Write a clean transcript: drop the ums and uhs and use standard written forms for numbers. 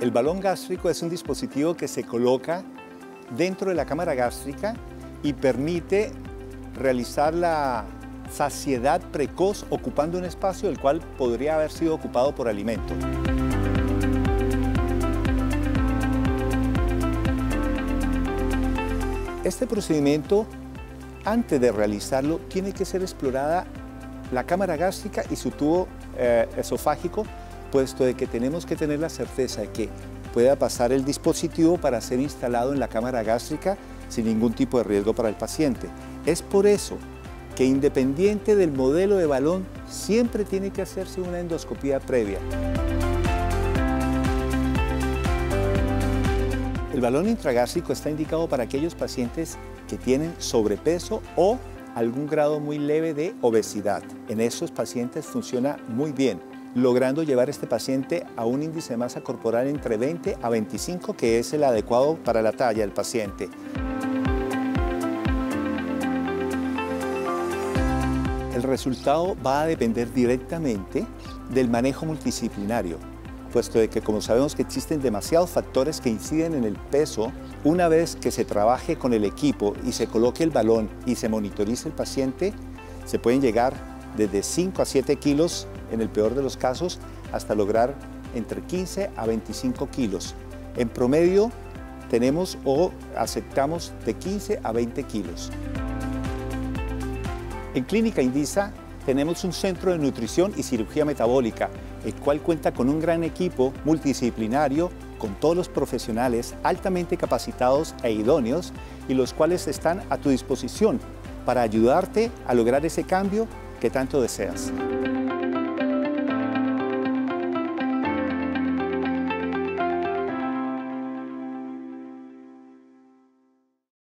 El balón gástrico es un dispositivo que se coloca dentro de la cámara gástrica y permite realizar la saciedad precoz ocupando un espacio el cual podría haber sido ocupado por alimento. Este procedimiento, antes de realizarlo, tiene que ser explorada la cámara gástrica y su tubo esofágico, puesto de que tenemos que tener la certeza de que pueda pasar el dispositivo para ser instalado en la cámara gástrica sin ningún tipo de riesgo para el paciente. Es por eso que, independiente del modelo de balón, siempre tiene que hacerse una endoscopía previa. El balón intragástrico está indicado para aquellos pacientes que tienen sobrepeso o algún grado muy leve de obesidad. En esos pacientes funciona muy bien, logrando llevar este paciente a un índice de masa corporal entre 20 a 25, que es el adecuado para la talla del paciente. El resultado va a depender directamente del manejo multidisciplinario, puesto de que, como sabemos que existen demasiados factores que inciden en el peso. Una vez que se trabaje con el equipo y se coloque el balón y se monitorice el paciente, se pueden llegar desde 5 a 7 kilos, en el peor de los casos, hasta lograr entre 15 a 25 kilos. En promedio tenemos o aceptamos de 15 a 20 kilos. En Clínica Indisa tenemos un centro de nutrición y cirugía metabólica, el cual cuenta con un gran equipo multidisciplinario con todos los profesionales altamente capacitados e idóneos, y los cuales están a tu disposición para ayudarte a lograr ese cambio que tanto deseas.